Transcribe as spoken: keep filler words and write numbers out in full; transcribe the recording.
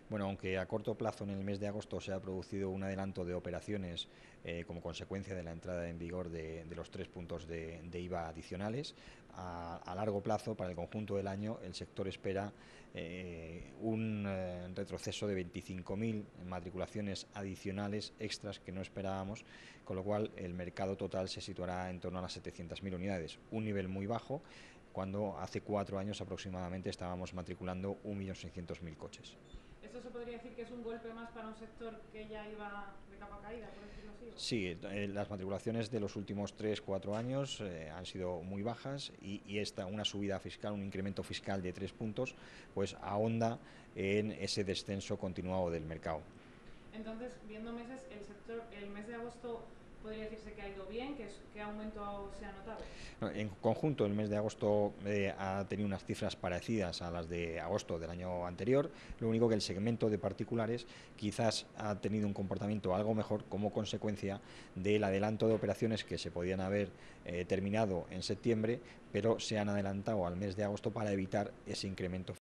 Bueno, aunque a corto plazo en el mes de agosto se ha producido un adelanto de operaciones eh, como consecuencia de la entrada en vigor de, de los tres puntos de, de I V A adicionales, a, a largo plazo, para el conjunto del año, el sector espera eh, un eh, retroceso de veinticinco mil matriculaciones adicionales extras que no esperábamos, con lo cual el mercado total se situará en torno a las setecientas mil unidades, un nivel muy bajo cuando hace cuatro años aproximadamente estábamos matriculando un millón seiscientos mil coches. ¿Eso se podría decir que es un golpe más para un sector que ya iba de capa caída, por decirlo así? Sí, eh, las matriculaciones de los últimos tres cuatro años eh, han sido muy bajas y, y esta, una subida fiscal, un incremento fiscal de tres puntos, pues ahonda en ese descenso continuado del mercado. Entonces, viendo meses, el sector, el mes de agosto podría decirse que ha ido bien, que, es, que aumento se ha notado. En conjunto, el mes de agosto eh, ha tenido unas cifras parecidas a las de agosto del año anterior, lo único que el segmento de particulares quizás ha tenido un comportamiento algo mejor como consecuencia del adelanto de operaciones que se podían haber eh, terminado en septiembre, pero se han adelantado al mes de agosto para evitar ese incremento